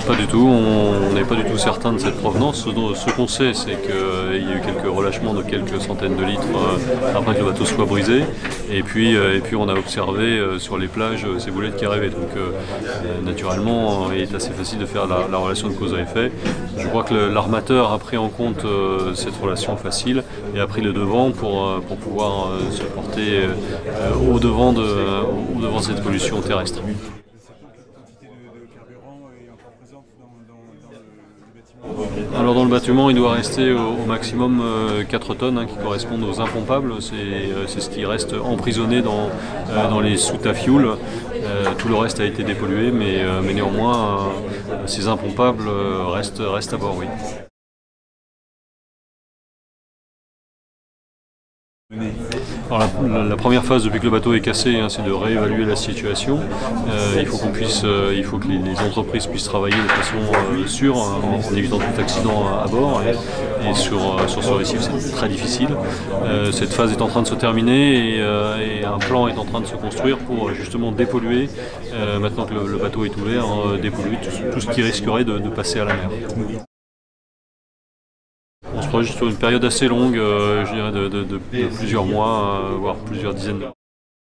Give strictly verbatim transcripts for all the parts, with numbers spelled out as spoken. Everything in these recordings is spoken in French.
Pas du tout, on n'est pas du tout certain de cette provenance. Ce, ce qu'on sait, c'est qu'il y a eu quelques relâchements de quelques centaines de litres euh, après que le bateau soit brisé. Et puis, euh, et puis on a observé euh, sur les plages euh, ces boulettes qui arrivaient. Donc euh, naturellement, il est assez facile de faire la, la relation de cause à effet. Je crois que l'armateur a pris en compte euh, cette relation facile et a pris le devant pour, euh, pour pouvoir euh, se porter euh, au devant de, euh, au devant de cette pollution terrestre. Alors dans le bâtiment, il doit rester au, au maximum euh, quatre tonnes hein, qui correspondent aux impompables. C'est euh, ce qui reste emprisonné dans, euh, dans les soutes à fioul. Euh, tout le reste a été dépollué, mais, euh, mais néanmoins, euh, ces impompables euh, restent, restent à bord, oui. Alors la, la première phase depuis que le bateau est cassé, hein, c'est de réévaluer la situation. Euh, il faut qu'on puisse, euh, il faut que les, les entreprises puissent travailler de façon euh, sûre, hein, en, en évitant tout accident à, à bord. Et, et sur, euh, sur ce récif, c'est très difficile. Euh, cette phase est en train de se terminer et, euh, et un plan est en train de se construire pour justement dépolluer, euh, maintenant que le, le bateau est ouvert, hein, dépolluer tout, tout ce qui risquerait de, de passer à la mer. On se projette sur une période assez longue, euh, je dirais de, de, de, de plusieurs mois, euh, voire plusieurs dizaines de mois.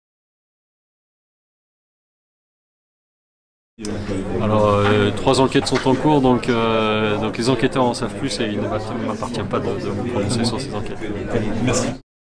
Alors, euh, trois enquêtes sont en cours, donc, euh, donc les enquêteurs en savent plus et il ne m'appartient pas de, de me prononcer sur ces enquêtes. Merci.